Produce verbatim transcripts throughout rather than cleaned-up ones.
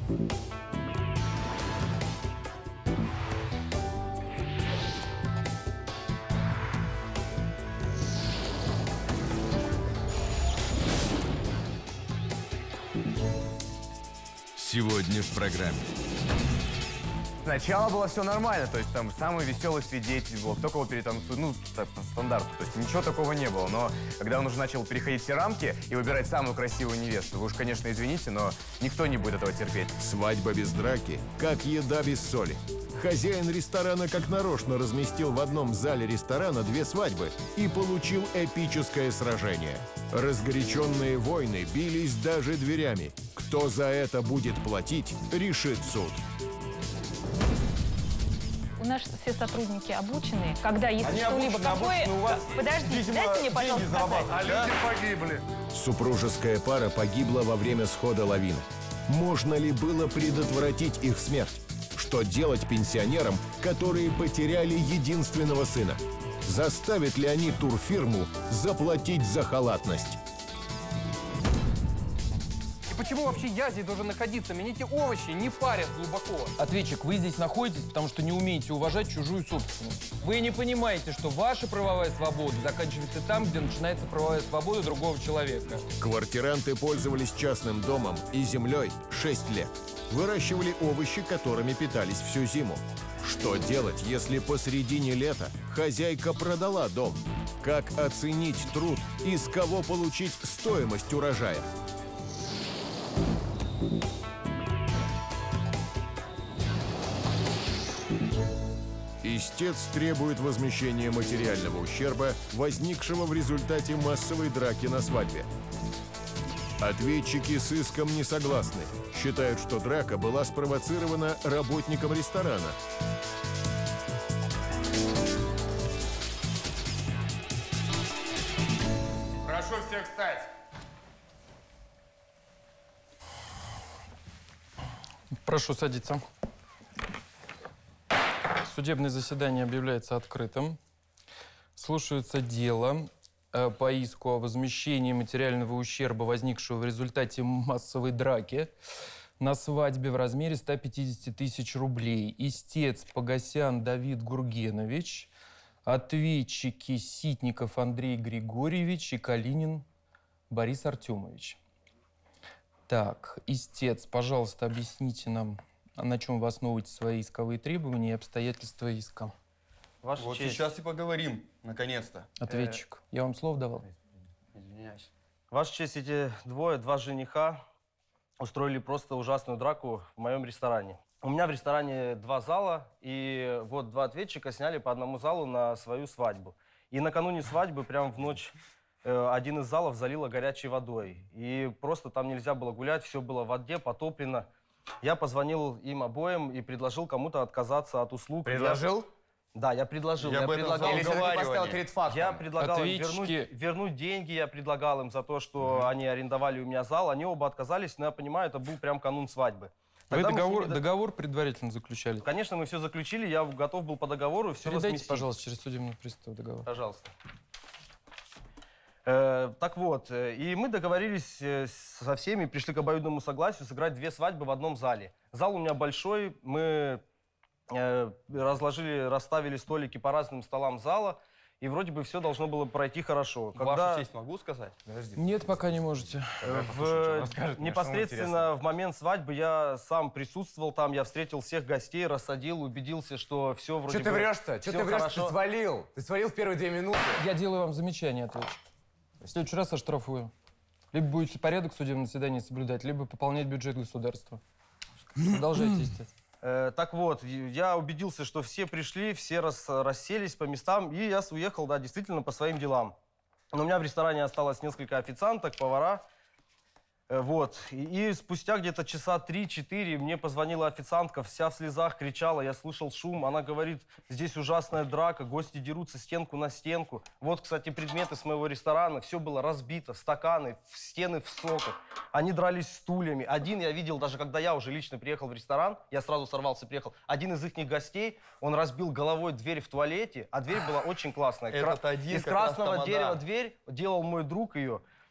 Сегодня в программе. Сначала было все нормально, то есть там самый веселый свидетель был, кто кого перетанцует, ну, так, по стандарту, то есть ничего такого не было. Но когда он уже начал переходить все рамки и выбирать самую красивую невесту, вы уж, конечно, извините, но никто не будет этого терпеть. Свадьба без драки, как еда без соли. Хозяин ресторана как нарочно разместил в одном зале ресторана две свадьбы и получил эпическое сражение. Разгоряченные воины бились даже дверями. Кто за это будет платить, решит суд. У нас все сотрудники обучены. Когда если Они что-либо обучены, какое... обучены, у вас, Подождите, видимо, дайте мне, пожалуйста, деньги зарабатывать. сказать. А люди погибли. Супружеская пара погибла во время схода лавины. Можно ли было предотвратить их смерть? Что делать пенсионерам, которые потеряли единственного сына? Заставят ли они турфирму заплатить за халатность? Почему вообще я здесь должен находиться? Меня эти овощи не парят глубоко. Ответчик, вы здесь находитесь, потому что не умеете уважать чужую собственность. Вы не понимаете, что ваша правовая свобода заканчивается там, где начинается правовая свобода другого человека. Квартиранты пользовались частным домом и землей шесть лет. Выращивали овощи, которыми питались всю зиму. Что делать, если посредине лета хозяйка продала дом? Как оценить труд и с кого получить стоимость урожая? Истец требует возмещения материального ущерба, возникшего в результате массовой драки на свадьбе. Ответчики с иском не согласны. Считают, что драка была спровоцирована работником ресторана. Прошу всех встать. Прошу садиться. Судебное заседание объявляется открытым. Слушается дело э, по иску о возмещении материального ущерба, возникшего в результате массовой драки на свадьбе в размере ста пятидесяти тысяч рублей. Истец Погосян Давид Гургенович, ответчики Ситников Андрей Григорьевич и Калинин Борис Артемович. Так, истец, пожалуйста, объясните нам, на чем вы основываете свои исковые требования и обстоятельства иска. Ваша вот честь. Сейчас и поговорим, наконец-то. Ответчик, э... я вам слово давал? Извиняюсь. Ваша честь, эти двое, два жениха, устроили просто ужасную драку в моем ресторане. У меня в ресторане два зала, и вот два ответчика сняли по одному залу на свою свадьбу. И накануне свадьбы, прямо в ночь, э, один из залов залило горячей водой. И просто там нельзя было гулять, все было в воде, потоплено. Я позвонил им обоим и предложил кому-то отказаться от услуг. Предложил? Я... Да, я предложил. Я, я предлагал Или поставил перед фактом? Я предлагал им Ответчики... вернуть, вернуть деньги, я предлагал им за то, что mm-hmm. они арендовали у меня зал. Они оба отказались, но я понимаю, это был прям канун свадьбы. Вы договор, ними... договор предварительно заключали? Конечно, мы все заключили, я готов был по договору все Передайте, возместить. пожалуйста, через судебный пристав договор. Пожалуйста. Э, так вот, и мы договорились со всеми, пришли к обоюдному согласию сыграть две свадьбы в одном зале. Зал у меня большой, мы э, разложили, расставили столики по разным столам зала, и вроде бы все должно было пройти хорошо. Когда... Вашу честь могу сказать? Подождите. Нет, пока не можете. В... Расскажет, непосредственно в момент свадьбы я сам присутствовал там, я встретил всех гостей, рассадил, убедился, что все вроде Что ты врешь-то? Что ты врешь? Ты свалил. Ты свалил в первые две минуты. Я делаю вам замечание, ответчик. В следующий раз оштрафую. Либо будете порядок в судебном заседании соблюдать, либо пополнять бюджет государства. Продолжайте, естественно. Э, так вот, я убедился, что все пришли, все рас, расселись по местам, и я уехал, да, действительно, по своим делам. Но у меня в ресторане осталось несколько официанток, повара. Э, вот. И, и спустя где-то часа три-четыре мне позвонила официантка, вся в слезах, кричала, я слышал шум. Она говорит, здесь ужасная драка, гости дерутся стенку на стенку. Вот, кстати, предметы с моего ресторана, все было разбито, стаканы, стены в соках. Они дрались стульями. Один я видел, даже когда я уже лично приехал в ресторан, я сразу сорвался и приехал, один из их гостей, он разбил головой дверь в туалете, а дверь была очень классная. Этот один Из красного дерева дверь делал мой друг ее.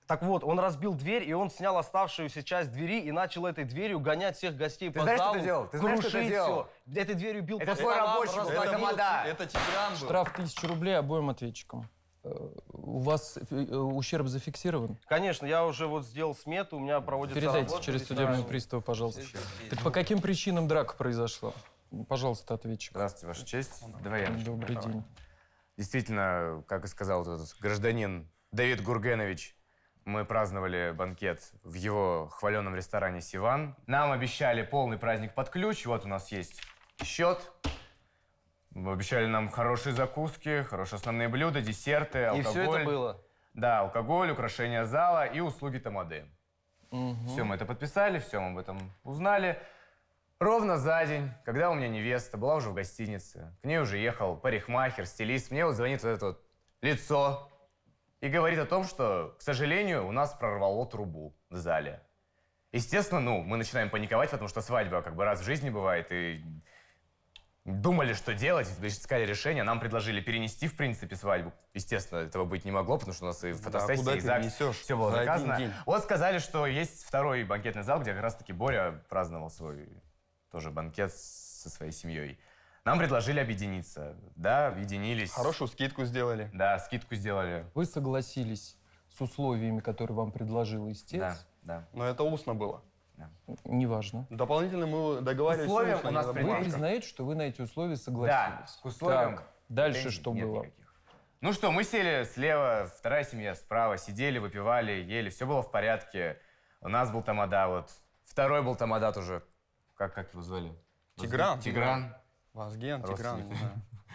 Так вот, он разбил дверь, и он снял оставшуюся часть двери и начал этой дверью гонять всех гостей Ты по знаешь, залу, что ты делал? Ты знаешь, что ты крушить делал? все. Этой дверью бил Это по твой столам, рабочий был, раздавил. это тамада. Это Тигран был. Штраф тысяча рублей обоим ответчикам. Э, У вас э, ущерб зафиксирован? Конечно, я уже вот сделал смету, у меня проводится Передайте работа через здесь, судебного да. пристава, пожалуйста. Так по каким причинам драка произошла? Пожалуйста, ответчик. Здравствуйте, Ваша честь. Давай я начну. Добрый день. Действительно, как и сказал этот гражданин Давид Гургенович, мы праздновали банкет в его хваленном ресторане «Сиван». Нам обещали полный праздник под ключ. Вот у нас есть счет. Вы обещали нам хорошие закуски, хорошие основные блюда, десерты, алкоголь. И все это было. Да, алкоголь, украшения зала и услуги тамады. Мгм. Все, мы это подписали, все, мы об этом узнали. Ровно за день, когда у меня невеста была уже в гостинице, к ней уже ехал парикмахер, стилист, мне вот звонит вот это вот лицо и говорит о том, что, к сожалению, у нас прорвало трубу в зале. Естественно, ну, мы начинаем паниковать, потому что свадьба как бы раз в жизни бывает, и думали, что делать, искали решение. Нам предложили перенести, в принципе, свадьбу. Естественно, этого быть не могло, потому что у нас и фотосессия, куда и ты ЗАГС, несешь все было за один заказано. день? Вот сказали, что есть второй банкетный зал, где как раз-таки Боря праздновал свой тоже банкет со своей семьей. Нам предложили объединиться. Да, объединились. Хорошую скидку сделали. Да, скидку сделали. Вы согласились с условиями, которые вам предложил истец? Да, да. Но это устно было. Неважно. Дополнительно мы договаривались. Условия устно, у нас не на при- Вы бумажках. признаете, что вы на эти условия Да, согласились? к условиям. Так, дальше претензий что нет было? никаких. Ну что, мы сели слева, вторая семья справа, сидели, выпивали, ели, все было в порядке. У нас был тамада, вот. Второй был тамада тоже. Как, как его звали? Тигран. Тигран. Вазген, Тигран, Родственник. не знаю.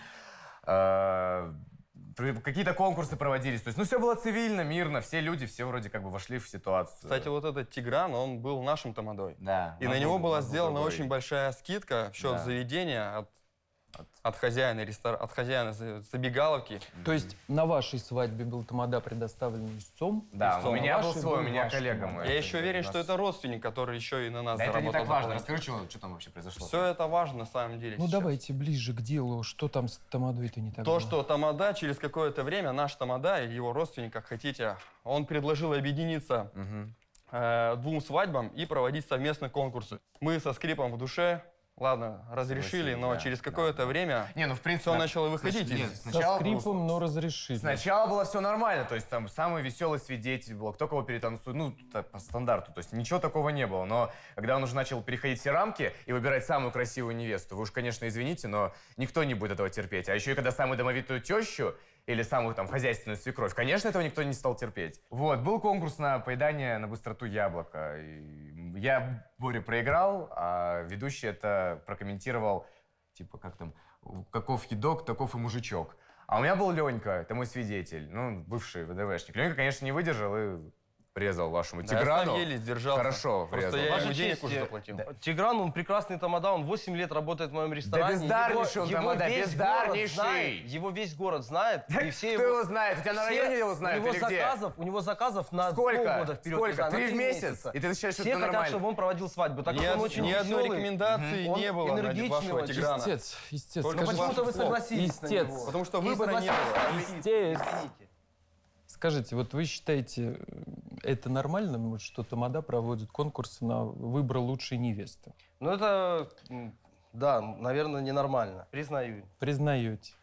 А, при- Какие-то конкурсы проводились. То есть, ну, все было цивильно, мирно. Все люди, все вроде как бы вошли в ситуацию. Кстати, вот этот Тигран, он был нашим тамадой. Да. И у на нас него был- у была нас был сделана другой. очень большая скидка в счет Да. заведения от, от хозяина рестор... от хозяина за- забегаловки. То есть на вашей свадьбе был тамада предоставлен истцом? Да, истцом, у а меня был вашей свой, у меня ваш коллега тамада. мой. Я это еще у уверен, нас- что это родственник, который еще и на нас Да это не заработал. так важно. дополнительно. Расскажи, что, что там вообще произошло. Все это важно на самом деле. Ну сейчас. давайте ближе к делу. Что там с тамадой-то не так То, было? что тамада через какое-то время, наш тамада или его родственник, как хотите, он предложил объединиться Мгм. э, двум свадьбам и проводить совместные конкурсы. Мы со скрипом в душе, ладно, разрешили, Согласились, но да, через да, какое-то да. время Не, ну в принципе... все начало выходить Нет, из... Со сначала было- скрипом, но разрешили. Сначала было все нормально, то есть там самый веселый свидетель был, кто кого перетанцует, ну, так, по стандарту, то есть ничего такого не было. Но когда он уже начал переходить все рамки и выбирать самую красивую невесту, вы уж, конечно, извините, но никто не будет этого терпеть. А еще и когда самую домовитую тещу или самую там хозяйственную свекровь, конечно, этого никто не стал терпеть. Вот, был конкурс на поедание на быстроту яблока. И я Боре проиграл, а ведущий это прокомментировал, типа, как там, каков едок, таков и мужичок. А у меня был Ленька, это мой свидетель, ну, бывший ВДВшник. Ленька, конечно, не выдержал и врезал вашему Да, я Тиграну. сам еле сдержался. Хорошо Просто врезал. я Ваша ему денег честь, уже э, заплатил. да. Тигран, он прекрасный тамада, он восемь лет работает в моем ресторане. бездарнейший он Его- тамада, его весь бездарнейший. город знает, его весь город знает, и все Кто его... его знает? У тебя на все- районе его знают у него или где? заказов, У него заказов на Сколько? полгода вперед. Сколько? не знаю, на Три в месяц? месяца. И ты считаешь, что Все это хотят, нормально? чтобы он проводил свадьбу. Так Ни, как он од- очень ни одной веселый. рекомендации Он не было ради энергичный вашего очень. Тиграна. Истец, истец. Только Ну скажите, почему-то вы Слов. согласились на Истец. него. Потому что И выбора не согласились было. на Истец. Извините. Скажите, вот вы считаете, это нормально, вот, что тамада проводит конкурсы на выбор лучшей невесты? Ну это, м, да, наверное, ненормально. Признаю. Признаете?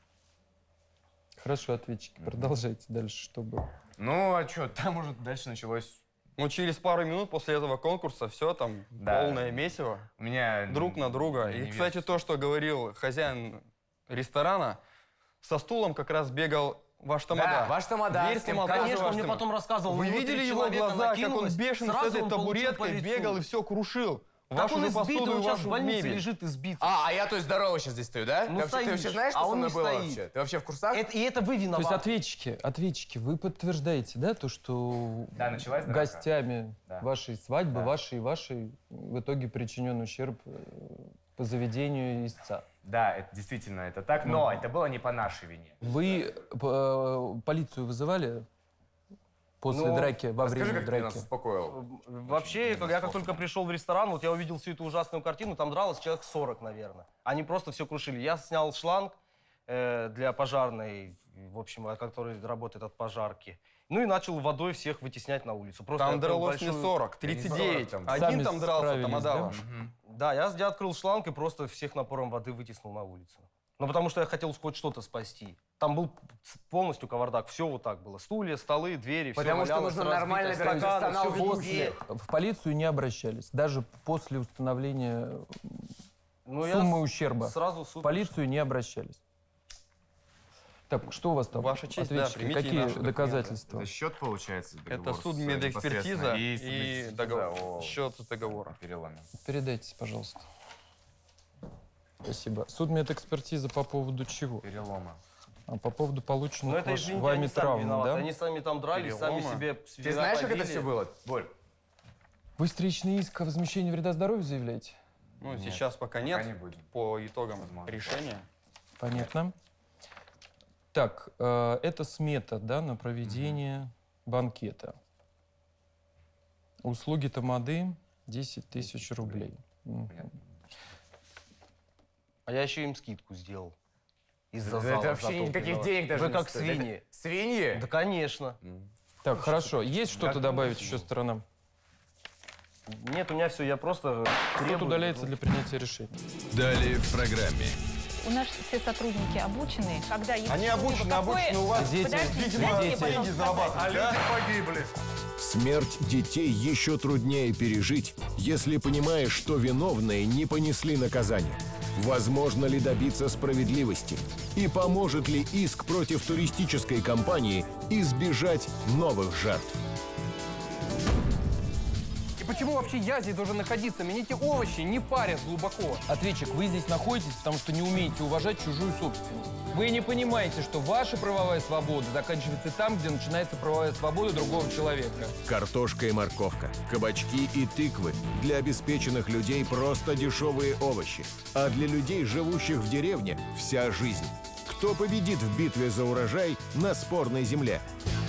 Хорошо, ответчики, продолжайте дальше, что было. Ну, а что, там уже дальше началось... Ну, через пару минут после этого конкурса все там Да. полное месиво. У меня... Друг на друга. И, невеста. кстати, то, что говорил хозяин ресторана, со стулом как раз бегал ваш тамада. Да, ваш тамада. Дверь с кем- сломал, тоже Конечно, ваш он мне тамада. потом рассказывал. Вы на него видели три его человека глаза, как он накинулось, бешено с сразу этой он получил по табуреткой лицу. бегал и все крушил. Так Вашу он же избитый, посуду и он сейчас вашу в больнице мебель. лежит избитый. А, а я, то есть, здорово сейчас здесь стою, да? Ну, ты, вообще, ты вообще стоишь, знаешь, что а со он мной не было стоит. вообще? Ты вообще в курсах? Это- и это вы То виноваты. есть ответчики, ответчики, вы подтверждаете, да, то, что Да, началась драка. гостями Да. вашей свадьбы, Да. вашей и вашей, в итоге причинен ущерб э, по заведению истца? Да, это действительно это так, но это было не по нашей вине. Вы э, полицию вызывали после Ну, драки, во Расскажи, время как ты нас драки? успокоил. Вообще, как я как только пришел в ресторан, вот я увидел всю эту ужасную картину, там дралось человек сорок, наверное. Они просто все крушили. Я снял шланг э, для пожарной, в общем, который работает от пожарки. Ну и начал водой всех вытеснять на улицу. Просто Там открыл дралось не большую- сорок, тридцать девять. там. Один Сами там дрался, справились, тамада да? ваш. Да, я, я открыл шланг и просто всех напором воды вытеснил на улицу. Ну, потому что я хотел хоть что-то спасти. Там был полностью кавардак, все вот так было. Стулья, столы, двери, все Потому что валялось, нужно разбитые нормально стаканы, персонал всё везде. В полицию не обращались, даже после установления Ну, я суммы с- ущерба. Сразу в суд В полицию не обращались. Так, что у вас там? Ваша честь, да, Ответчики, примите какие наши документы. доказательства? Это счет, получается, Это договор суд с- медэкспертиза непосредственно, и, судмедэкспертиза договор. о Счет договора. переломе. Передайте, пожалуйста. Спасибо. Судмедэкспертиза по поводу чего? Перелома. А по поводу Но полученных это, ваш- извините, вами они сами травм, виноваты. да? Они сами там дрались, сами Переломы. себе Ты знаешь, как это все было, Боль? Вы встречный иск о возмещении вреда здоровью заявляете? Ну, Нет, сейчас пока нет, пока не будем. по итогам Возможно. решения. Понятно. Так, э, это смета, да, на проведение банкета. Услуги тамады десять тысяч рублей. Мгм. Понятно. А я еще им скидку сделал. Из-за Это зала, вообще за то никаких было. денег даже Вы не как стоит. свиньи. Это- Свиньи? Да, конечно. Так, хорошо. Есть что-то Как добавить вы- еще сторонам? Нет, у меня все, я просто Суд требую. удаляется для принятия решения. Далее в программе. У нас все сотрудники обучены, когда есть Они что-либо обучены, такое- обучены у вас. Дети, Подождите, видимо, дайте мне, дети. пожалуйста, Деньги зарабатывают, да? погибли. Смерть детей еще труднее пережить, если понимаешь, что виновные не понесли наказания. Возможно ли добиться справедливости? И поможет ли иск против туристической компании избежать новых жертв? И почему вообще я здесь должен находиться? Меня эти овощи не парят глубоко. Ответчик, вы здесь находитесь, потому что не умеете уважать чужую собственность. Вы не понимаете, что ваша правовая свобода заканчивается там, где начинается правовая свобода другого человека. Картошка и морковка, кабачки и тыквы. Для обеспеченных людей просто дешевые овощи. А для людей, живущих в деревне, вся жизнь. Кто победит в битве за урожай на спорной земле?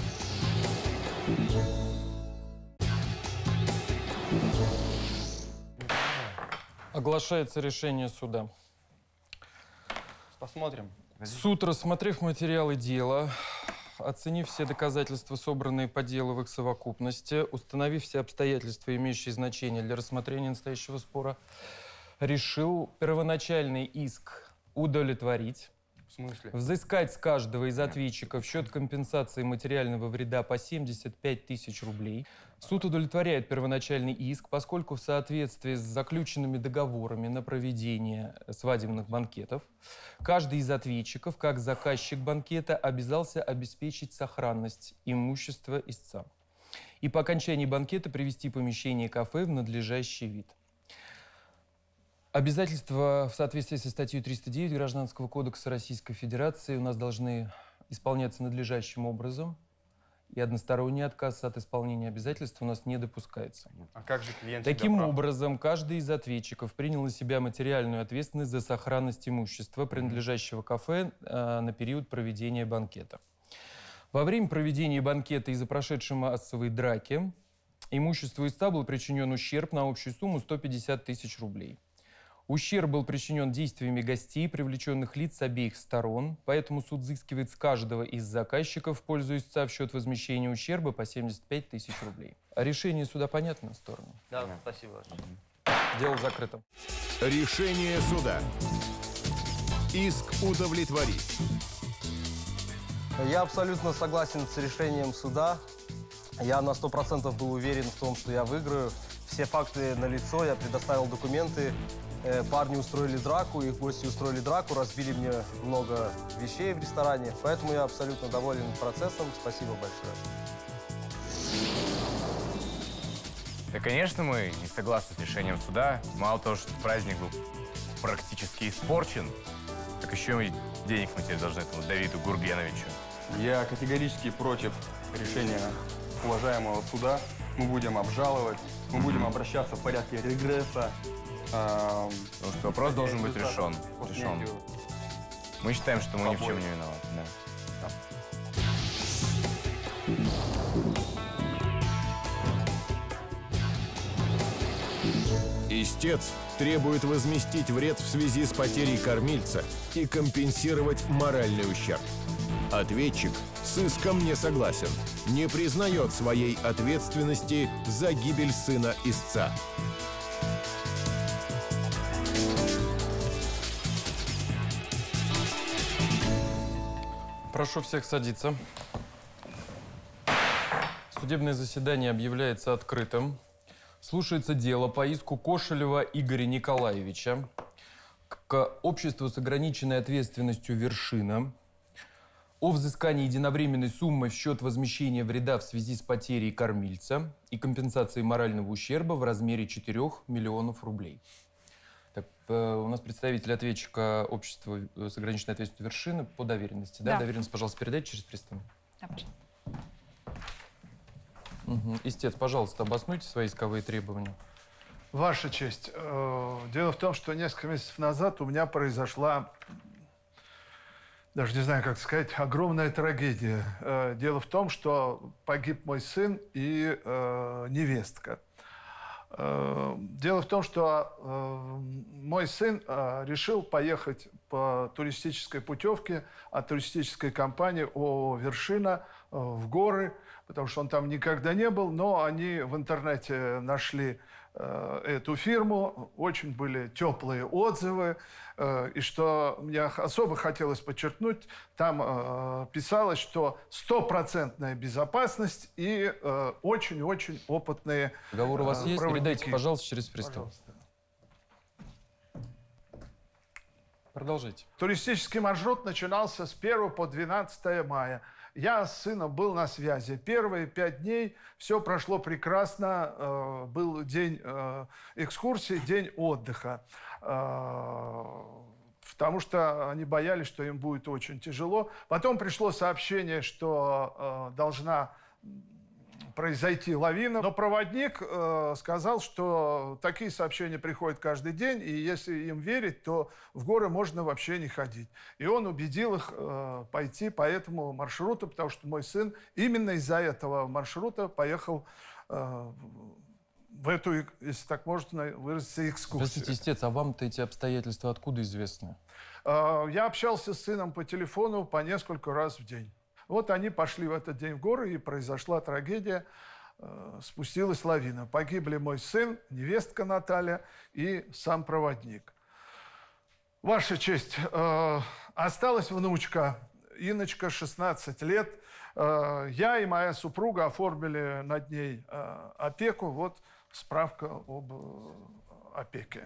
Оглашается решение суда. Посмотрим. Суд, рассмотрев материалы дела, оценив все доказательства, собранные по делу в их совокупности, установив все обстоятельства, имеющие значение для рассмотрения настоящего спора, решил первоначальный иск удовлетворить, В смысле? взыскать с каждого из ответчиков в счет компенсации материального вреда по семьдесят пять тысяч рублей. Суд удовлетворяет первоначальный иск, поскольку в соответствии с заключенными договорами на проведение свадебных банкетов каждый из ответчиков, как заказчик банкета, обязался обеспечить сохранность имущества истца и по окончании банкета привести помещение кафе в надлежащий вид. Обязательства в соответствии со статьей триста девять Гражданского кодекса Российской Федерации у нас должны исполняться надлежащим образом, и односторонний отказ от исполнения обязательств у нас не допускается. А как же клиент Таким себя прав? образом, каждый из ответчиков принял на себя материальную ответственность за сохранность имущества, принадлежащего кафе, э, на период проведения банкета. Во время проведения банкета из-за прошедшей массовой драки имуществу истца был причинен ущерб на общую сумму сто пятьдесят тысяч рублей. Ущерб был причинен действиями гостей, привлеченных лиц с обеих сторон, поэтому суд взыскивает с каждого из заказчиков в пользу истца в счет возмещения ущерба по семьдесят пять тысяч рублей. А решение суда понятно сторону? Да, спасибо. Дело закрыто. Решение суда. Иск удовлетворить. Я абсолютно согласен с решением суда. Я на сто процентов был уверен в том, что я выиграю. Все факты налицо, я предоставил документы. Э, Парни устроили драку, их гости устроили драку, разбили мне много вещей в ресторане. Поэтому я абсолютно доволен процессом. Спасибо большое. Да, конечно, мы не согласны с решением суда. Мало того, что праздник был практически испорчен, так еще и денег мы теперь должны этому Давиду Гургеновичу. Я категорически против решения уважаемого суда. Мы будем обжаловать, мы будем обращаться в порядке регресса. а, Потому что вопрос должен быть решен. по решен. снятию. Мы считаем, что мы ни в чем Побои. не виноваты. Да. Истец требует возместить вред в связи с потерей кормильца и компенсировать моральный ущерб. Ответчик с иском не согласен, не признает своей ответственности за гибель сына истца. Прошу всех садиться. Судебное заседание объявляется открытым. Слушается дело по иску Кошелева Игоря Николаевича к обществу с ограниченной ответственностью «Вершина» о взыскании единовременной суммы в счет возмещения вреда в связи с потерей кормильца и компенсации морального ущерба в размере четырёх миллионов рублей. Так, у нас представитель ответчика общества с ограниченной ответственностью «Вершина» по доверенности. Да? Да. Доверенность, пожалуйста, передайте через пристав. Да, пожалуйста. Угу. Истец, пожалуйста, обоснуйте свои исковые требования. Ваша честь, э, дело в том, что несколько месяцев назад у меня произошла, даже не знаю, как сказать, огромная трагедия. Э, дело в том, что погиб мой сын и э, невестка. Э, дело в том, что э, мой сын э, решил поехать по туристической путевке от туристической компании ООО «Вершина» э, в горы, потому что он там никогда не был, но они в интернете нашли э, эту фирму, очень были теплые отзывы, э, и что мне особо хотелось подчеркнуть, там э, писалось, что стопроцентная безопасность и очень-очень э, опытные Договор у вас э, есть? проводники. Передайте, пожалуйста, через пристав. Пожалуйста. Продолжите. Туристический маршрут начинался с первого по двенадцатое мая. Я с сыном был на связи. Первые пять дней все прошло прекрасно. Э, был день э, экскурсии, день отдыха. Э, потому что они боялись, что им будет очень тяжело. Потом пришло сообщение, что э, должна произойти лавина. Но проводник э, сказал, что такие сообщения приходят каждый день, и если им верить, то в горы можно вообще не ходить. И он убедил их э, пойти по этому маршруту, потому что мой сын именно из-за этого маршрута поехал э, в эту, если так можно выразиться, экскурсию. Простите, истец, а вам-то эти обстоятельства откуда известны? Э, я общался с сыном по телефону по несколько раз в день. Вот они пошли в этот день в горы, и произошла трагедия. Спустилась лавина. Погибли мой сын, невестка Наталья и сам проводник. Ваша честь, осталась внучка, Инночка, шестнадцать лет. Я и моя супруга оформили над ней опеку. Вот справка об опеке.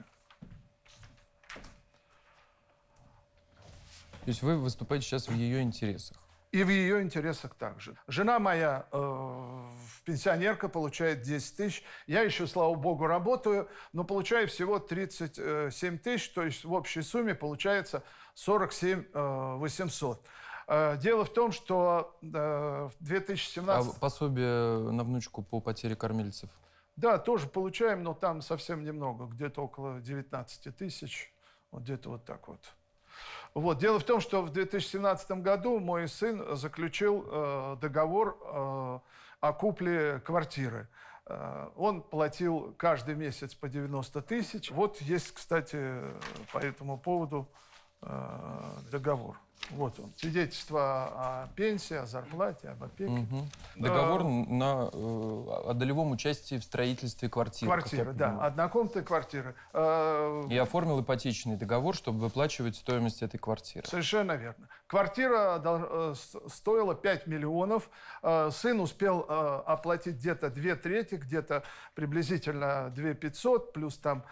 То есть вы выступаете сейчас в ее интересах? И в ее интересах также. Жена моя э, пенсионерка, получает десять тысяч. Я еще, слава богу, работаю, но получаю всего тридцать семь тысяч, то есть в общей сумме получается сорок семь тысяч восемьсот. Э, дело в том, что э, в две тысячи семнадцатом... А пособие на внучку по потере кормильцев? Да, тоже получаем, но там совсем немного, где-то около девятнадцати тысяч, вот где-то вот так вот. Вот. Дело в том, что в две тысячи семнадцатом году мой сын заключил э, договор э, о купле квартиры. Э, он платил каждый месяц по девяносто тысяч. Вот есть, кстати, по этому поводу э, договор. Вот он. Свидетельство о пенсии, о зарплате, об опеке. Угу. Договор а, на, э, о долевом участии в строительстве квартиры. Квартиры, да. Однокомнатной квартиры. И оформил ипотечный договор, чтобы выплачивать стоимость этой квартиры. Совершенно верно. Квартира стоила пять миллионов. Сын успел оплатить где-то две трети, где-то приблизительно две тысячи пятьсот, плюс там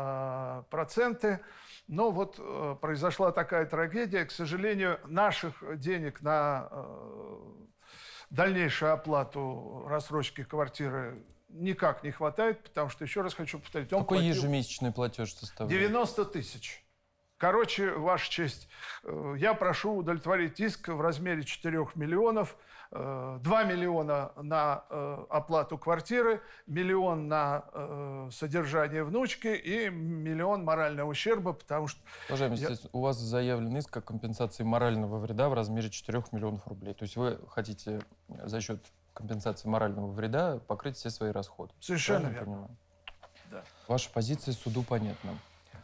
проценты. Но вот э, произошла такая трагедия. К сожалению, наших денег на э, дальнейшую оплату рассрочки квартиры никак не хватает, потому что, еще раз хочу повторить, он Какой платил ежемесячный платеж составляет? девяносто тысяч. Короче, Ваша честь, э, я прошу удовлетворить иск в размере четырёх миллионов. два миллиона на э, оплату квартиры, миллион на э, содержание внучки и миллион морального ущерба, потому что... Уважаемый я... истец, у вас заявлен иск о компенсации морального вреда в размере четырёх миллионов рублей. То есть вы хотите за счет компенсации морального вреда покрыть все свои расходы. Совершенно Правильно верно. Понимаю? Да. Ваша позиция суду понятна.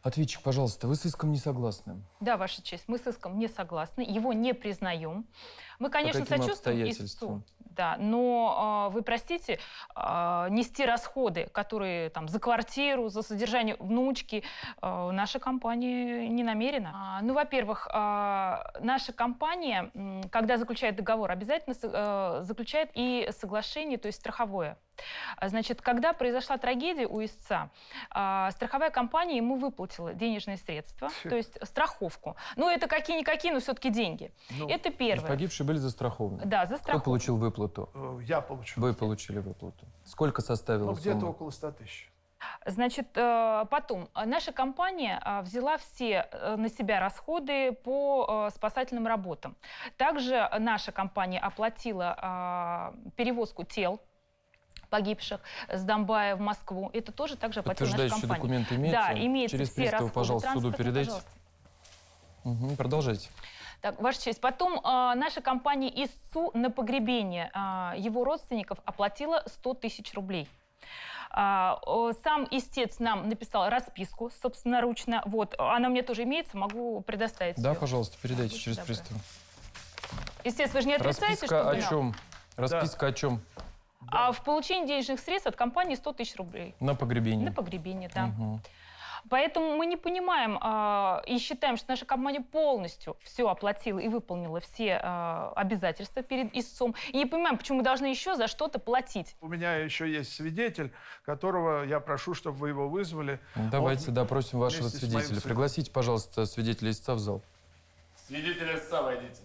Ответчик, пожалуйста, вы с иском не согласны? Да, Ваша честь, мы с иском не согласны, его не признаем. Мы, конечно, По каким сочувствуем обстоятельствам? истцу, да, но э, вы простите, э, нести расходы, которые там за квартиру, за содержание внучки, э, наша компания не намерена. А, ну, во-первых, э, наша компания, э, когда заключает договор, обязательно э, заключает и соглашение, то есть страховое. Значит, когда произошла трагедия у истца, э, страховая компания ему выплатила денежные средства, то есть страховку. Ну, это какие-никакие, но все-таки деньги. Ну, это первое. Погибшие были застрахованы? Да, за Кто страховку. получил выплату? Э, Я получил. Вы получили выплату. Сколько составила Ну, где-то сумма? около ста тысяч. Значит, э, потом, э, наша компания э, взяла все э, на себя расходы по э, спасательным работам. Также наша компания оплатила э, перевозку тел погибших с Донбая в Москву. Это тоже также оплатила наша Подтверждающие компания. документы имеются? Да, имеются Через все приставов, расходы. пожалуйста, суду Транспортные, передайте. пожалуйста. Угу, продолжайте. Так, Ваша честь. Потом э, наша компания истцу на погребение э, его родственников оплатила сто тысяч рублей. А, о, сам истец нам написал расписку собственноручно. Вот, она у меня тоже имеется, могу предоставить. Да, её. пожалуйста, передайте Будьте через добры. пристав. Истец, вы же не отрицаете, Расписка что о вы нам- чем? Расписка о чем? А в получении денежных средств от компании сто тысяч рублей. На погребение. На погребение, да. Мгм. Поэтому мы не понимаем э, и считаем, что наша компания полностью все оплатила и выполнила все э, обязательства перед истцом. И не понимаем, почему мы должны еще за что-то платить. У меня еще есть свидетель, которого я прошу, чтобы вы его вызвали. Давайте Он допросим вашего вместе с моим свидетеля. сыном. Пригласите, пожалуйста, свидетеля истца в зал. Свидетель истца, войдите.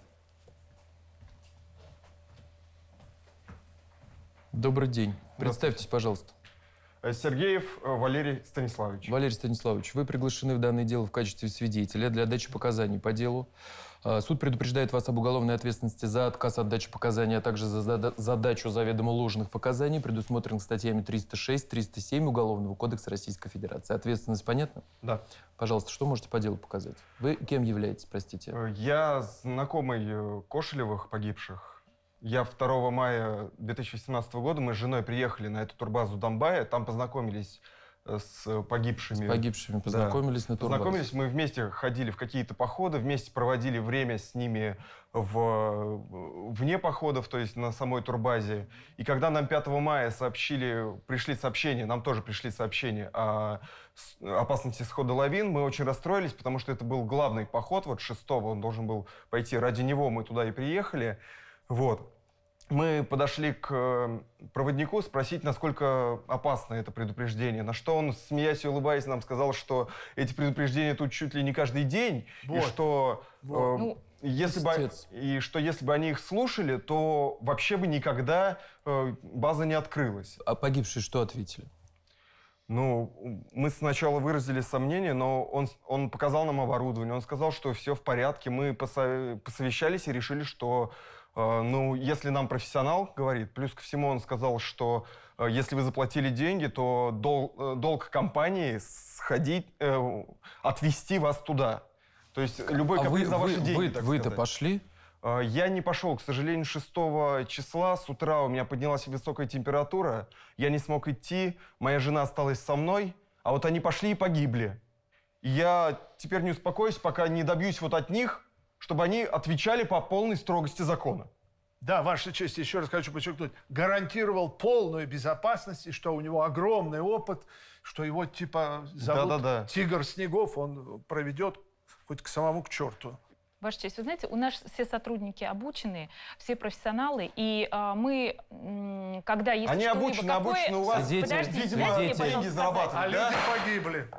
Добрый день. Представьтесь, пожалуйста. Сергеев Валерий Станиславович. Валерий Станиславович, вы приглашены в данное дело в качестве свидетеля для дачи показаний по делу. А, Суд предупреждает вас об уголовной ответственности за отказ от дачи показаний, а также за, зада- за дачу заведомо ложных показаний, предусмотренных статьями триста шесть, триста семь Уголовного кодекса Российской Федерации. Ответственность понятна? Да. Пожалуйста, что можете по делу показать? Вы кем являетесь, простите? Я знакомый э, Кошелевых погибших. Я второго мая две тысячи восемнадцатого года, мы с женой приехали на эту турбазу Донбая, там познакомились э, с погибшими. С погибшими познакомились Да. на турбазе. Познакомились, мы вместе ходили в какие-то походы, вместе проводили время с ними в, вне походов, то есть на самой турбазе. И когда нам пятого мая сообщили, пришли сообщения, нам тоже пришли сообщения о с- опасности схода лавин, мы очень расстроились, потому что это был главный поход, вот шестого он должен был пойти, ради него мы туда и приехали. Вот. Мы подошли к э, проводнику спросить, насколько опасно это предупреждение. На что он, смеясь и улыбаясь, нам сказал, что эти предупреждения тут чуть ли не каждый день. И Вот. что, э, Вот. Ну, если бы, пиздец. и что если бы они их слушали, то вообще бы никогда э, база не открылась. А погибшие что ответили? Ну, мы сначала выразили сомнения, но он, он показал нам оборудование, он сказал, что все в порядке. Мы посо- посовещались и решили, что, э, ну, если нам профессионал говорит, плюс ко всему он сказал, что э, если вы заплатили деньги, то дол- э, долг компании сходить, э, отвезти вас туда. То есть любой А вы, каприз за ваши вы, деньги, вы, так вы-то сказать. пошли? Э, Я не пошел, к сожалению, шестого числа с утра у меня поднялась высокая температура, я не смог идти, моя жена осталась со мной, а вот они пошли и погибли. И я теперь не успокоюсь, пока не добьюсь вот от них, чтобы они отвечали по полной строгости закона. Да, Ваша честь, еще раз хочу подчеркнуть, гарантировал полную безопасность, и что у него огромный опыт, что его типа зовут Да-да-да. Тигр Снегов, он проведет хоть к самому к черту. Ваша честь, вы знаете, у нас все сотрудники обученные, все профессионалы, и а, мы, м, когда есть Они что-либо обучены, какое- обучены у вас, Свидетель, Подождите, видимо, дайте мне, свидетель. пожалуйста, деньги сказать. зарабатывают, А да? люди погибли.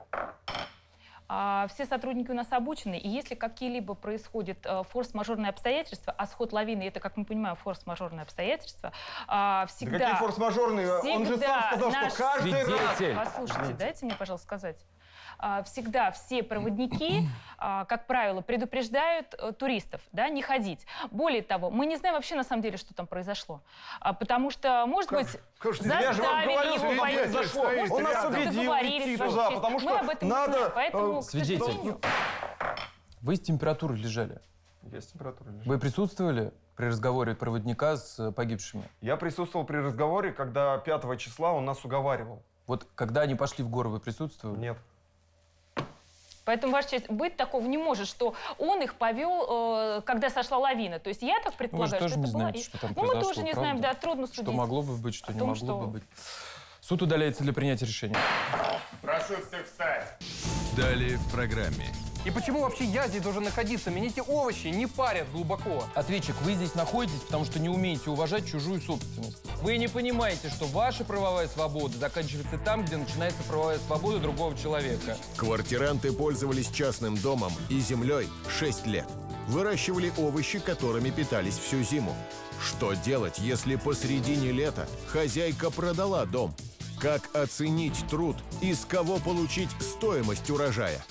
А, все сотрудники у нас обучены, и если какие-либо происходят э, форс-мажорные обстоятельства, а сход лавины, это, как мы понимаем, форс-мажорные обстоятельства, а, Да всегда... какие форс-мажорные? Он же сам всегда сказал, наш- что каждый раз... Свидетель. Послушайте, дайте мне, пожалуйста, сказать. А, Всегда все проводники, а, как правило, предупреждают э, туристов, да, не ходить. Более того, мы не знаем вообще на самом деле, что там произошло. А, Потому что, может Как- быть, как же- Я же вам заставили говорю, его что там пойти. произошло. Может, Он нас рядом. убедил договорились, идти Ваша туда, честь. потому Мы что об этом не надо... знаем, поэтому, э, к Свидетель. сожалению, Вы с температурой лежали. Я с температурой лежу. Вы присутствовали при разговоре проводника с э, погибшими? Я присутствовал при разговоре, когда пятого числа он нас уговаривал. Вот когда они пошли в горы, вы присутствовали? Нет. Поэтому, Ваша честь, быть такого не может, что он их повел, э, когда сошла лавина. То есть я так предполагаю, ну, что тоже это не была... знаете, что там ну, мы произошло, тоже не правда? знаем, да, трудно судить. Что могло бы быть, что о не том, могло что... бы быть. Суд удаляется для принятия решения. Прошу всех встать. Далее в программе. И почему вообще я здесь должен находиться? Меня эти овощи не парят глубоко. Ответчик, вы здесь находитесь, потому что не умеете уважать чужую собственность. Вы не понимаете, что ваша правовая свобода заканчивается там, где начинается правовая свобода другого человека. Квартиранты пользовались частным домом и землей шесть лет. Выращивали овощи, которыми питались всю зиму. Что делать, если посредине лета хозяйка продала дом? Как оценить труд и с кого получить стоимость урожая?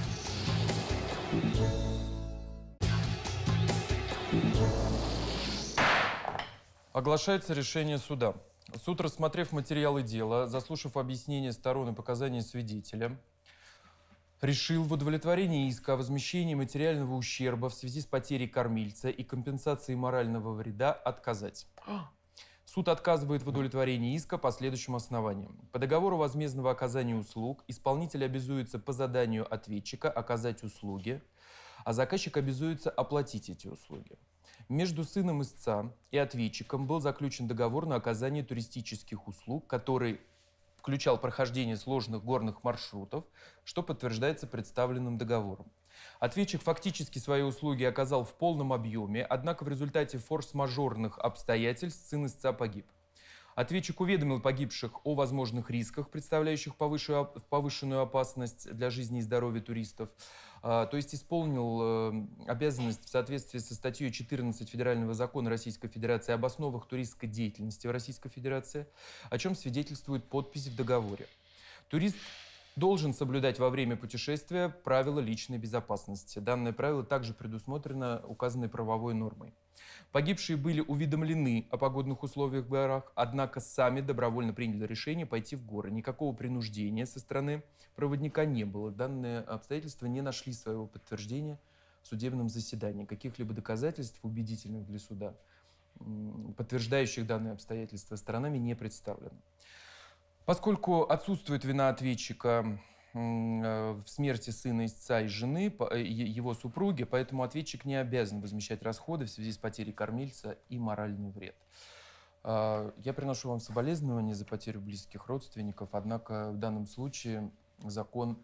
Оглашается решение суда. Суд, рассмотрев материалы дела, заслушав объяснения сторон и показания свидетеля, решил в удовлетворении иска о возмещении материального ущерба в связи с потерей кормильца и компенсацией морального вреда отказать. Суд отказывает в удовлетворении иска по следующим основаниям. По договору возмездного оказания услуг исполнитель обязуется по заданию ответчика оказать услуги, а заказчик обязуется оплатить эти услуги. Между сыном истца и ответчиком был заключен договор на оказание туристических услуг, который включал прохождение сложных горных маршрутов, что подтверждается представленным договором. Ответчик фактически свои услуги оказал в полном объеме, однако в результате форс-мажорных обстоятельств сын истца погиб. Ответчик уведомил погибших о возможных рисках, представляющих повышенную опасность для жизни и здоровья туристов, то есть исполнил обязанность в соответствии со статьей четырнадцать Федерального закона Российской Федерации об основах туристской деятельности в Российской Федерации, о чем свидетельствует подпись в договоре. Турист должен соблюдать во время путешествия правила личной безопасности. Данное правило также предусмотрено указанной правовой нормой. Погибшие были уведомлены о погодных условиях в горах, однако сами добровольно приняли решение пойти в горы. Никакого принуждения со стороны проводника не было. Данные обстоятельства не нашли своего подтверждения в судебном заседании. Каких-либо доказательств, убедительных для суда, подтверждающих данные обстоятельства, сторонами не представлено. Поскольку отсутствует вина ответчика в смерти сына истца и жены, его супруги, поэтому ответчик не обязан возмещать расходы в связи с потерей кормильца и моральный вред. Я приношу вам соболезнования за потерю близких родственников, однако в данном случае закон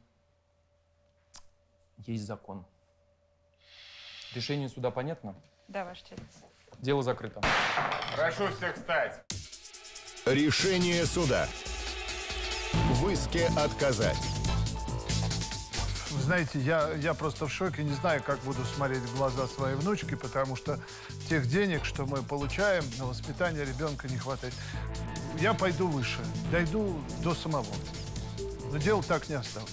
есть закон. Решение суда понятно? Да, Ваша честь. Дело закрыто. Прошу всех встать. Решение суда. В иске отказать. Вы знаете, я, я просто в шоке, не знаю, как буду смотреть в глаза своей внучки, потому что тех денег, что мы получаем, на воспитание ребенка не хватает. Я пойду выше, дойду до самого. Но дело так не оставлю.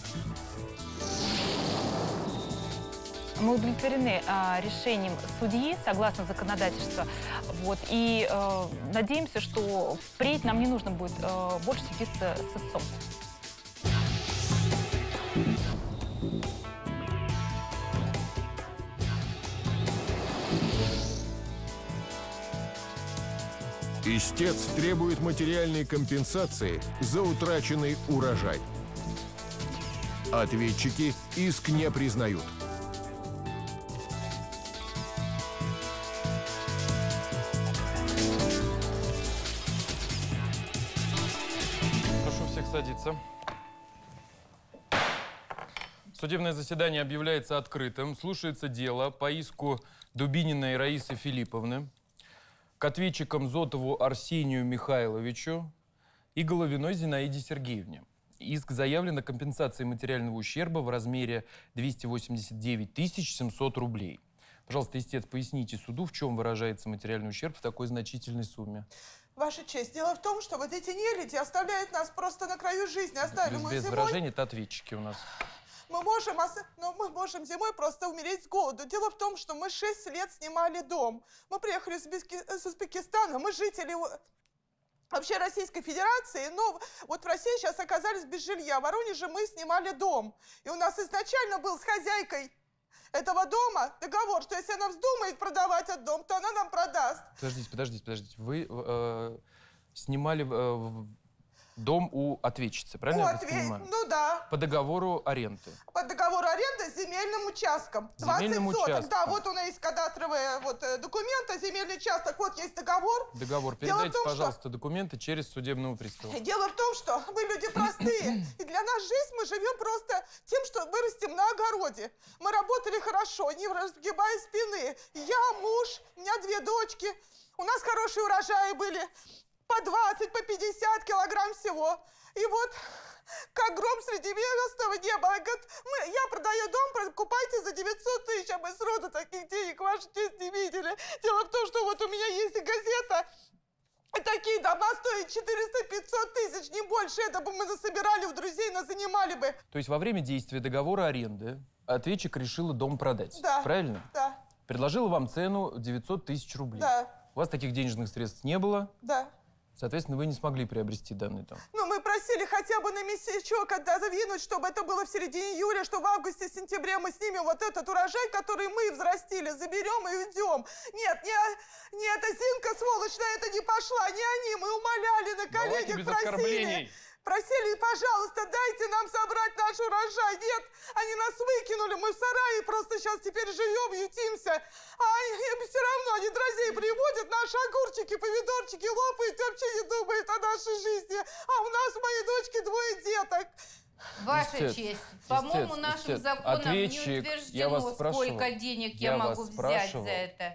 Мы удовлетворены э, решением судьи, согласно законодательству, вот, и э, надеемся, что впредь нам не нужно будет э, больше судиться с истцом. Истец требует материальной компенсации за утраченный урожай. Ответчики иск не признают. Прошу всех садиться. Судебное заседание объявляется открытым. Слушается дело по иску Дубининой Раисы Филипповны к ответчикам Зотову Арсению Михайловичу и Головиной Зинаиде Сергеевне. Иск заявлен о компенсации материального ущерба в размере двести восемьдесят девять тысяч семьсот рублей. Пожалуйста, истец, поясните суду, в чем выражается материальный ущерб в такой значительной сумме. Ваша честь, дело в том, что вот эти нелюди оставляют нас просто на краю жизни. Оставили Без, мы без зимой. выражений, это ответчики у нас. Мы можем, но мы можем зимой просто умереть с голоду. Дело в том, что мы шесть лет снимали дом. Мы приехали с, Бизки, с Узбекистана, мы жители вообще Российской Федерации, но вот в России сейчас оказались без жилья. В Воронеже мы снимали дом. И у нас изначально был с хозяйкой этого дома договор, что если она вздумает продавать этот дом, то она нам продаст. Подождите, подождите, подождите. Вы э, снимали... Э, Дом у ответчицы, правильно У я вас отве- понимаю? Ну да. По договору аренды. По договору аренды с земельным участком. двадцать Земельным соток. участком. Да, вот у нас есть кадастровые вот, э, документы, земельный участок, вот есть договор. Договор. Дело в Передайте, том, пожалуйста, документы через судебного пристава. Дело в том, что мы люди простые, и для нас жизнь мы живем просто тем, что вырастем на огороде. Мы работали хорошо, не разгибая спины. Я, муж, у меня две дочки. У нас хорошие урожаи были, по двадцать, по пятьдесят килограмм всего. И вот, как гром среди ясного неба, говорит, мы, я продаю дом, покупайте за девятьсот тысяч, а мы сроду таких денег, ваша честь, не видели. Дело в том, что вот у меня есть и газета, и такие дома стоят четыреста-пятьсот тысяч, не больше. Это бы мы насобирали у друзей, нас занимали бы. То есть во время действия договора аренды ответчик решила дом продать, Да. правильно? Да, Предложила вам цену девятьсот тысяч рублей. да, У вас таких денежных средств не было, да. соответственно, вы не смогли приобрести данный дом. Ну, мы просили хотя бы на месячок когда задвинуть, чтобы это было в середине июля, что в августе-сентябре мы снимем вот этот урожай, который мы взрастили, заберем и уйдем. Нет, не, не эта Зинка, сволочь, на это не пошла, не они, мы умоляли, на Давайте коленях без просили. оскорблений. Просили, пожалуйста, дайте нам собрать наш урожай. Нет, они нас выкинули, мы в сарае просто сейчас теперь живем, ютимся. А они все равно, они друзей приводят, наши огурчики, помидорчики лопают и вообще не думают о нашей жизни. А у нас, у моей дочки, двое деток. Ваша Истец, честь, по-моему, истец, нашим истец. законом Ответчик, не я вас утверждено, спрашивал. сколько денег я, Я могу вас взять спрашивал. за это.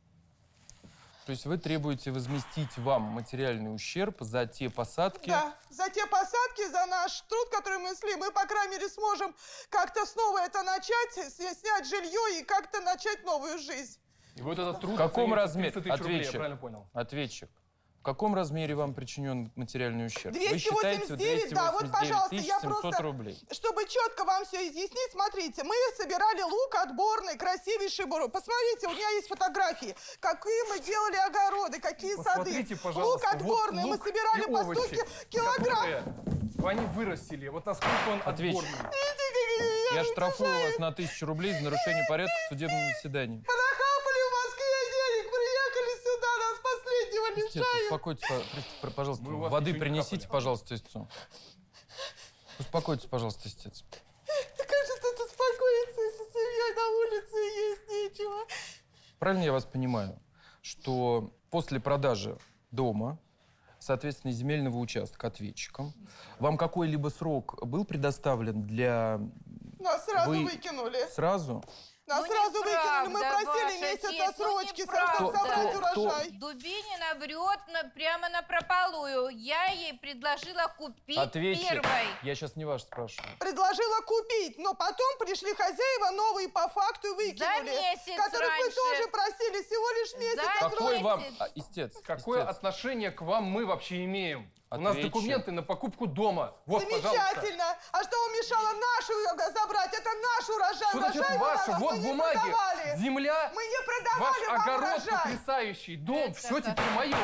То есть вы требуете возместить вам материальный ущерб за те посадки? Да, за те посадки, за наш труд, который мы несли, мы, по крайней мере, сможем как-то снова это начать, с- снять жилье и как-то начать новую жизнь. И вот этот труд... В каком оценивается размере? тридцать тысяч рублей, я Ответчик. правильно понял? Ответчик. В каком размере вам причинен материальный ущерб? Вы двести считаете восемьдесят девять, да, вот, пожалуйста, я семьсот просто, рублей. чтобы четко вам все изъяснить, смотрите, мы собирали лук отборный, красивейший буру. Посмотрите, у меня есть фотографии, какие мы делали огороды, какие Посмотрите, сады. пожалуйста, Лук отборный, вот мы лук собирали и по овощи, сто ки- килограмм. которые они вырастили. Вот насколько он Ответчик. отборный. Я штрафую вас на тысячу рублей за нарушение порядка в судебном заседании. Нахапали в Москве денег, приехали сюда, нас последнего Истец, лишают. успокойтесь, по- пожалуйста. Мы у вас Воды ничего не принесите, капали. пожалуйста, истцу. Успокойтесь, пожалуйста, истец. Да как же тут успокоиться, если с семьей на улице есть нечего? Правильно я вас понимаю, что после продажи дома, соответственно, земельного участка ответчиком, вам какой-либо срок был предоставлен для... Нас сразу Вы выкинули. Сразу? Нас Ну, сразу неправда, выкинули, мы просили ваша месяц честь, ну, отсрочки, неправда. чтобы собрать Кто- кто- урожай. Дубинина врет на, прямо напропалую. Я ей предложила купить Ответчик. первой. Я сейчас не ваш спрашиваю. Предложила купить, но потом пришли хозяева новые по факту и выкинули. За месяц которых мы раньше. тоже просили всего лишь месяц За отсрочки. Какой вам... месяц. А, истец, Какое истец. отношение к вам мы вообще имеем? У нас Ответчик. документы на покупку дома. Вот, пожалуйста. Замечательно. А что вам мешало нашу ее забрать? Это наш урожай. Что значит урожай ваше? мы Вот не бумаги, продавали. земля, Мы не ваш продавали вам огород урожай. потрясающий, дом, Это все так. теперь мое.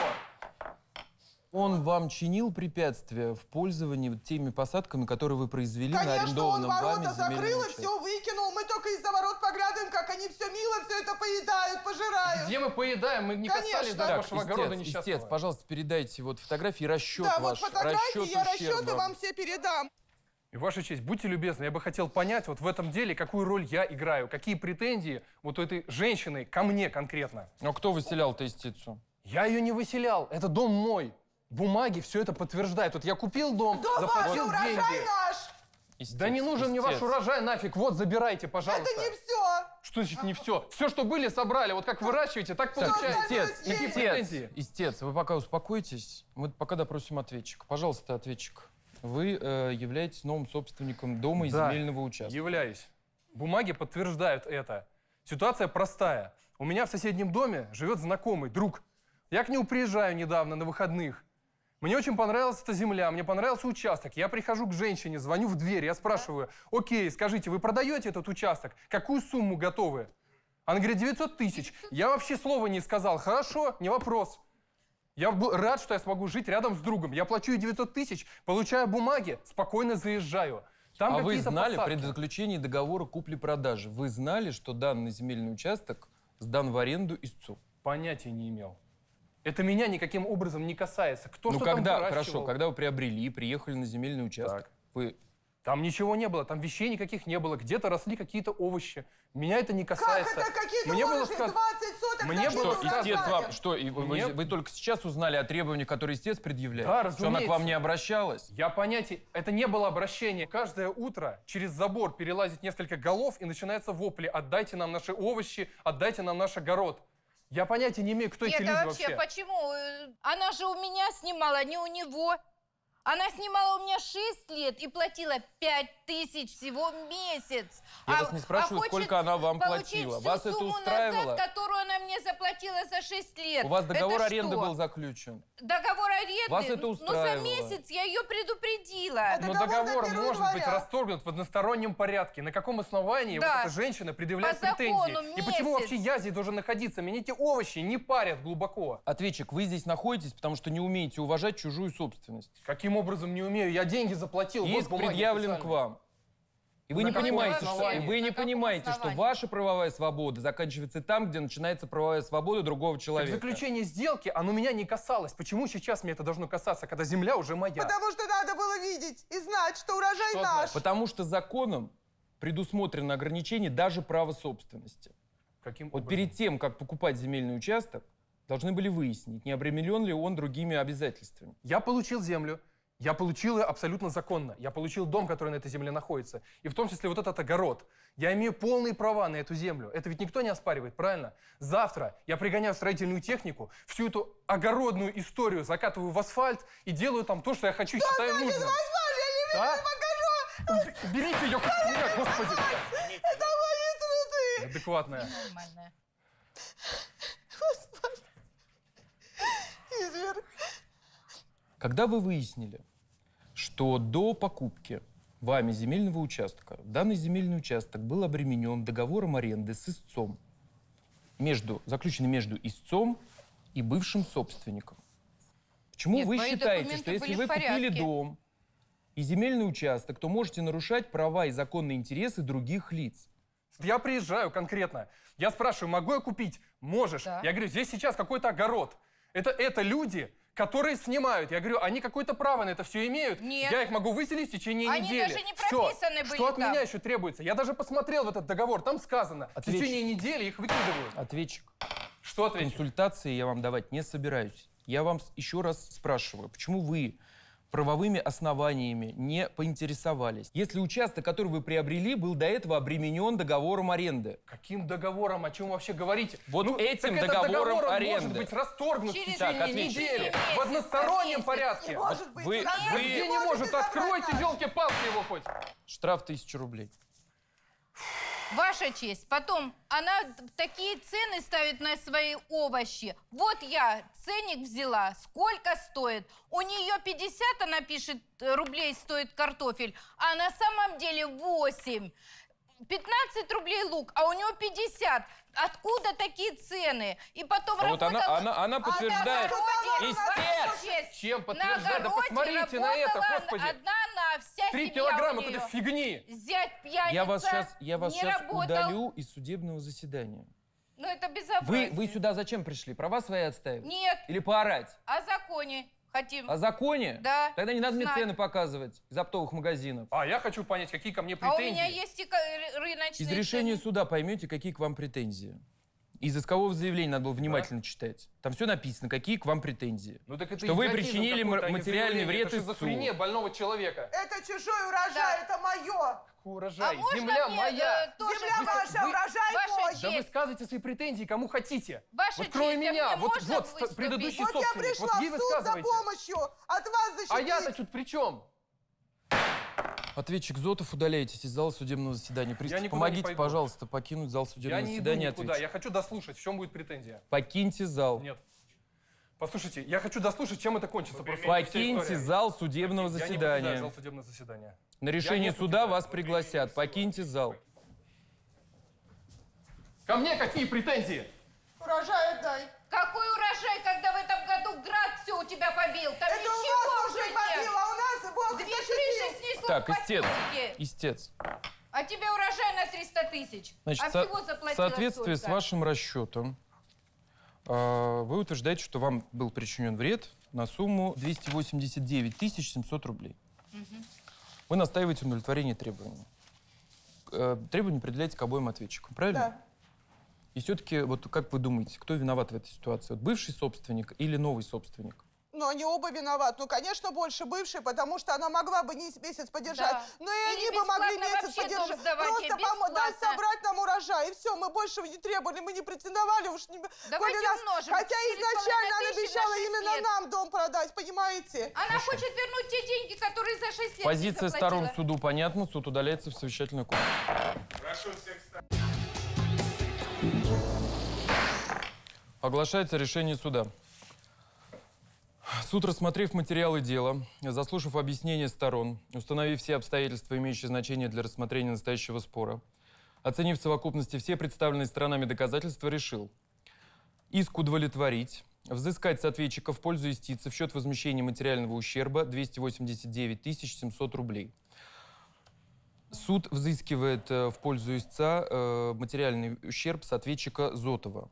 Он вам чинил препятствия в пользовании теми посадками, которые вы произвели на Конечно, он арендованном вами ворота земельном закрыл и участке? все выкинул. Мы только из-за ворот поглядываем, как они все мило все это поедают, пожирают. Где мы поедаем? Мы не касались Конечно. даже Так, вашего огорода истец, несчастного. истец, пожалуйста, передайте вот фотографии, расчет Да, ваш, вот фотографии, расчет я расчеты ущерба. вам все передам. И, Ваша честь, будьте любезны, я бы хотел понять вот в этом деле, какую роль я играю, какие претензии вот у этой женщины ко мне конкретно. Но кто выселял-то истицу? Я ее не выселял, это дом мой. Бумаги все это подтверждают. Вот я купил дом, Дом ваш, заплатил урожай деньги. наш. Истец, Да не нужен мне ваш истец. урожай нафиг, вот забирайте, пожалуйста. Это не все. Что значит не все? Все, что были, собрали. Вот как выращиваете, так Так, получается. истец, Какие истец, претензии? истец, вы пока успокойтесь, мы пока допросим ответчика. Пожалуйста, ответчик, вы э, являетесь новым собственником дома и Да, земельного участка. являюсь. Бумаги подтверждают это. Ситуация простая. У меня в соседнем доме живет знакомый, друг. Я к нему приезжаю недавно на выходных. Мне очень понравилась эта земля, мне понравился участок. Я прихожу к женщине, звоню в дверь, я спрашиваю: окей, скажите, вы продаете этот участок? Какую сумму готовы? Она говорит: девятьсот тысяч. Я вообще слова не сказал. Хорошо, не вопрос. Я был рад, что я смогу жить рядом с другом. Я плачу ей девятьсот тысяч, получаю бумаги, спокойно заезжаю. Там А вы какие-то знали посадки. при заключении договора купли-продажи, вы знали, что данный земельный участок сдан в аренду истцу? Понятия не имел. Это меня никаким образом не касается. Кто ну, что когда, там выращивал? хорошо, когда вы приобрели, приехали на земельный участок, Так. вы... Там ничего не было, там вещей никаких не было. Где-то росли какие-то овощи. Меня это не касается. Как это? Какие-то Мне было овощи? сказ- двадцать соток? Мне зачем было вы Истец сказали? вам, что, и вы, Мне- вы, вы только сейчас узнали о требованиях, которые истец предъявляет? Да, Что она к вам разумеется. не обращалась? Я понятия... Это не было обращение. Каждое утро через забор перелазит несколько голов и начинаются вопли. Отдайте нам наши овощи, отдайте нам наш огород. Я понятия не имею, кто Нет, эти люди а вообще, вообще. почему? Э, Она же у меня снимала, не у него. Она снимала у меня шесть лет и платила пять тысяч всего в месяц. Я А- вас не спрашиваю, а хочет сколько она вам получить платила. всю Вас это сумму устраивало? назад, которую она мне заплатила за шесть лет. У вас договор Это аренды что? был заключен. Договор аренды? Вас это Ну, за устраивало? месяц я ее предупредила. Это Но договор договор на первого может быть января. расторгнут в одностороннем порядке. На каком основании Да. вот эта женщина предъявляет По закону претензии? И почему месяц. вообще я здесь должен находиться? Меня эти овощи не парят глубоко. Ответчик, вы здесь находитесь, потому что не умеете уважать чужую собственность. Каким образом не умею? Я деньги заплатил. вот Иск бумаги предъявлен к официальные. вам. И вы На не каком понимаете, что, и основании? вы не На каком понимаете, что основании? ваша правовая свобода заканчивается там, где начинается правовая свобода другого Так человека. заключение сделки, оно меня не касалось. Почему сейчас мне это должно касаться, когда земля уже моя? Потому что надо было видеть и знать, что урожай Что наш. значит? Потому что законом предусмотрено ограничение даже права собственности. Каким Вот образом? перед тем, как покупать земельный участок, должны были выяснить, не обременен ли он другими обязательствами. Я получил землю. Я получил ее абсолютно законно. Я получил дом, который на этой земле находится. И в том числе вот этот огород. Я имею полные права на эту землю. Это ведь никто не оспаривает, правильно? Завтра я пригоняю строительную технику, всю эту огородную историю закатываю в асфальт и делаю там то, что я хочу и считаю нужным. Да? Уб- Уберите ее хоть от меня, господи! Это мои труды. Адекватная. Нормально. Изверг. Когда вы выяснили, что до покупки вами земельного участка данный земельный участок был обременен договором аренды с истцом, между, заключенный между истцом и бывшим собственником, почему Нет, вы мои считаете, документы что если были вы в купили порядке. дом и земельный участок, то можете нарушать права и законные интересы других лиц? Я приезжаю конкретно. Я спрашиваю, могу я купить? Можешь. Да. Я говорю, здесь сейчас какой-то огород. Это, это люди, которые снимают. Я говорю, они какое-то право на это все имеют. Нет. Я их могу выселить в течение Они недели. даже не Всё. прописаны были Что от там. меня еще требуется? Я даже посмотрел в этот договор. Там сказано, в Ответчик. течение недели их выкидывают. Ответчик. Что ответить? Консультации я вам давать не собираюсь. Я вам с- еще раз спрашиваю, почему вы правовыми основаниями не поинтересовались, если участок, который вы приобрели, был до этого обременен договором аренды? Каким договором? О чем вы вообще говорите? Вот Ну, этим так этот договором договор, он аренды. может быть расторгнут Через в течение Так, ответьте. недели. Через В месяц, одностороннем месяц. порядке. Не может быть. вы- Разве вы- Где не может может? быть нормально? Откройте, елки-палки, его хоть. Штраф тысяча рублей. Ваша честь. Потом, она т- такие цены ставит на свои овощи. Вот я ценник взяла. Сколько стоит? У нее пятьдесят, она пишет, э, рублей стоит картофель, а на самом деле восемь. пятнадцать рублей лук, а у него пятьдесят. Откуда такие цены? И потом А вот работала... она, она, она подтверждает. огороде, Истец! ваша честь, Чем на подтверждает? Да огороде посмотрите на это, работала господи. одна она, вся Три семья килограмма у какой-то нее. фигни. Зять пьяница, Я вас сейчас, я вас не сейчас работал. удалю из судебного заседания. Ну это Вы, безобразие. вы сюда зачем пришли? Права свои отставить? Нет, Или поорать? о законе хотим. О законе? Да. Тогда не надо мне Знать. цены показывать из оптовых магазинов. А я хочу понять, какие ко мне А у претензии. меня есть и ка- ры- рыночные Из решения цены. суда поймете, какие к вам претензии. Из искового заявления надо было внимательно читать. Там все написано, какие к вам претензии. Ну, так это Что вы идиотизм причинили какой-то, а не материальный заявление. вред Это истцу. шизофрения больного человека. Это чужой урожай, Да. это мое. Какой урожай? А можно Земля мне, моя. э, тоже- Земля Вы- ваша, вы- урожай Ваша мой. честь. Да вы сказывайте свои претензии кому хотите. Ваша Вот кроме честь, а меня, мне вот, можно вот ст- выступить? предыдущий Вот я собственник. пришла Вот в ей суд за высказывайте. помощью. От вас защитить. А я-то тут при чем? Ответчик Зотов, удаляйтесь из зала судебного заседания. Пристав, никуда не помогите, пойду. пожалуйста, покинуть зал Я судебного не иду заседания. никуда. Ответчик. Я хочу дослушать, в чем будет претензия. Покиньте зал. Нет. Послушайте, я хочу дослушать, чем это кончится. Просто Покиньте вся история. зал судебного Я не покидаю заседания. зал судебного заседания. На решение не суда покидаю. вас пригласят. Покиньте зал. Ко мне какие претензии? Урожай отдай. Какой урожай, когда в этом году град все у тебя побил? Там Это у ничего вас уже уже нет. побило, а у нас Бог Две защитил. крыши снесло Так, в истец. Пасечке. Истец. А тебе урожай на триста тысяч. Значит, а со- всего в заплатила соответствии с столько. вашим расчетом, э, вы утверждаете, что вам был причинен вред на сумму двести восемьдесят девять тысяч семьсот рублей. Угу. Вы настаиваете на удовлетворении требований. Э, требования определяете к обоим ответчикам, правильно? Да. И все-таки, вот как вы думаете, кто виноват в этой ситуации? Вот бывший собственник или новый собственник? Ну, они оба виноваты. Ну, конечно, больше бывший, потому что она могла бы не месяц подержать. Да. Но и Или они бы могли месяц вообще дом подержать. сдавать, Просто помочь, дать бесплатно. собрать нам урожай. И все, мы больше не требовали, мы не претендовали. Уж не... Давайте Коли нас... умножим. Хотя четыре с изначально половиной она тысячи обещала на шесть именно лет. нам дом продать, понимаете? Она Хорошо. хочет вернуть те деньги, которые за шесть лет Позиция не сторон заплатила. суду понятна, суд удаляется в совещательную комнату. Прошу всех встать. Оглашается решение суда. Суд, рассмотрев материалы дела, заслушав объяснения сторон, установив все обстоятельства, имеющие значение для рассмотрения настоящего спора, оценив в совокупности все представленные сторонами доказательства, решил иск удовлетворить, взыскать с ответчика в пользу истицы в счет возмещения материального ущерба двести восемьдесят девять тысяч семьсот рублей. Суд взыскивает в пользу истца материальный ущерб с ответчика Зотова.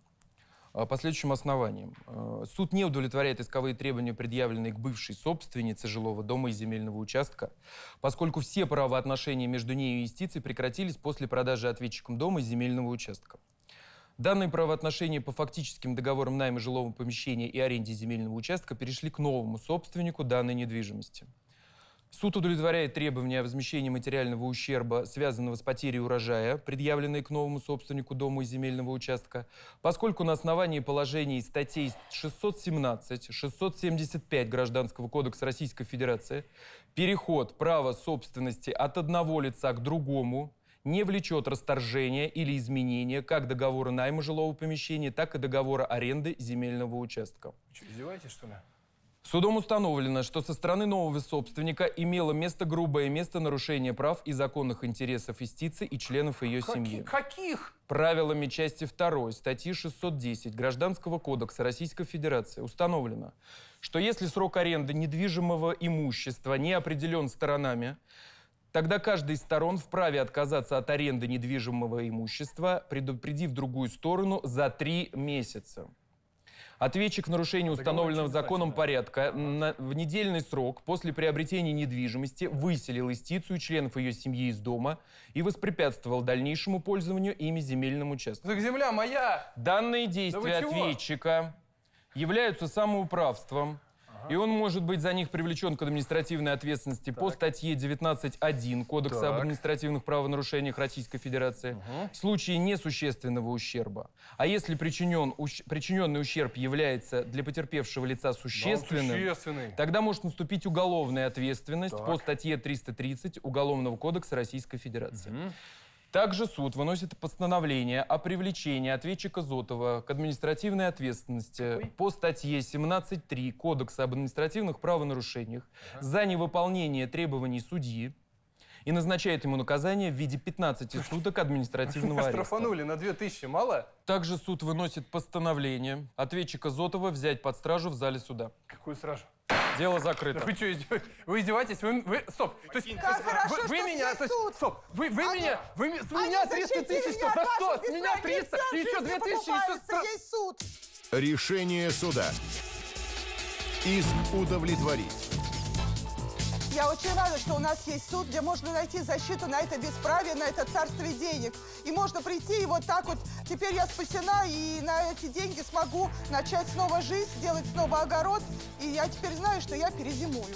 По следующим основаниям. Суд не удовлетворяет исковые требования, предъявленные к бывшей собственнице жилого дома и земельного участка, поскольку все правоотношения между ней и истицей прекратились после продажи ответчиком дома и земельного участка. Данные правоотношения по фактическим договорам найма жилого помещения и аренде земельного участка перешли к новому собственнику данной недвижимости. Суд удовлетворяет требования о возмещении материального ущерба, связанного с потерей урожая, предъявленные к новому собственнику дома и земельного участка, поскольку на основании положений статей шестьсот семнадцать, шестьсот семьдесят пять Гражданского кодекса Российской Федерации переход права собственности от одного лица к другому не влечет расторжения или изменения как договора найма жилого помещения, так и договора аренды земельного участка. Что, издеваетесь, что ли? Судом установлено, что со стороны нового собственника имело место грубое место нарушения прав и законных интересов истицы и членов ее Каки- семьи. Каких? Правилами части второй статьи шестьсот десять Гражданского кодекса Российской Федерации установлено, что если срок аренды недвижимого имущества не определен сторонами, тогда каждая из сторон вправе отказаться от аренды недвижимого имущества, предупредив другую сторону за три месяца. Ответчик в нарушении установленного законом порядка на, в недельный срок после приобретения недвижимости выселил истицу и членов ее семьи из дома и воспрепятствовал дальнейшему пользованию ими земельным участком. Так земля моя! Данные действия Да вы чего? ответчика являются самоуправством, и он может быть за них привлечен к административной ответственности по статье девятнадцать точка один Кодекса Так. об административных правонарушениях Российской Федерации Угу. в случае несущественного ущерба. А если причинен, ущ- причиненный ущерб является для потерпевшего лица существенным, существенный. тогда может наступить уголовная ответственность Так. по статье триста тридцать Уголовного кодекса Российской Федерации. Мгм. Также суд выносит постановление о привлечении ответчика Зотова к административной ответственности Какой? по статье семнадцать точка три Кодекса об административных правонарушениях Ага. за невыполнение требований судьи и назначает ему наказание в виде пятнадцати суток административного ареста. Штрафанули на две тысячи, мало? Также суд выносит постановление ответчика Зотова взять под стражу в зале суда. Какую сразу? Дело закрыто. Да вы что, издев- вы издеваетесь? Вы, вы- стоп. То есть, Как вы- хорошо, вы, вы что меня, есть то есть, суд. стоп. Вы, вы Они- меня, вы, ми- с Они меня триста защитили тысяч, меня что? За от что? ваших С меня бесправий. триста, Все в еще жизни две тысячи, еще покупается, сто. есть суд. Решение суда. Иск удовлетворить. Я очень рада, что у нас есть суд, где можно найти защиту на это бесправие, на это царствие денег. И можно прийти и вот так вот, теперь я спасена, и на эти деньги смогу начать снова жизнь, сделать снова огород. И я теперь знаю, что я перезимую.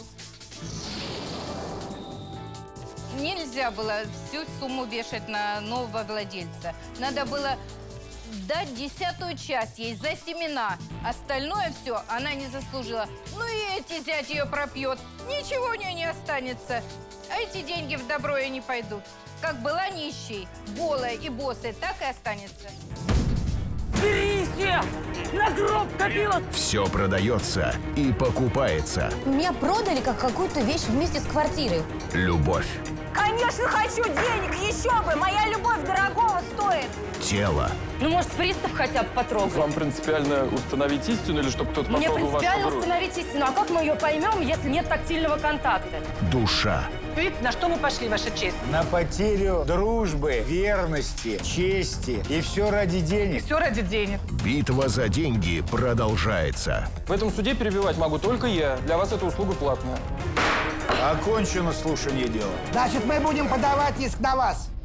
Нельзя было всю сумму вешать на нового владельца. Надо было дать десятую часть ей за семена. Остальное все она не заслужила. Ну и эти зять ее пропьет. Ничего у нее не останется. А эти деньги в добро ей не пойдут. Как была нищей, голая и босой, так и останется. Берите! На гроб копила! Все продается и покупается. Меня продали как какую-то вещь вместе с квартирой. Любовь, Конечно, хочу денег, еще бы! Моя любовь дорогого стоит! тело, Ну, может, пристав хотя бы потрогать? Вам принципиально установить истину или чтобы кто-то Мне потрогал вашу принципиально грудь? установить истину. А как мы ее поймем, если нет тактильного контакта? душа, Видите, на что мы пошли, Ваша честь? На потерю дружбы, верности, чести. И все ради денег. Все ради денег. Битва за деньги продолжается. В этом суде перебивать могу только я. Для вас эта услуга платная. Окончено слушание дела. Значит, мы будем подавать иск на вас.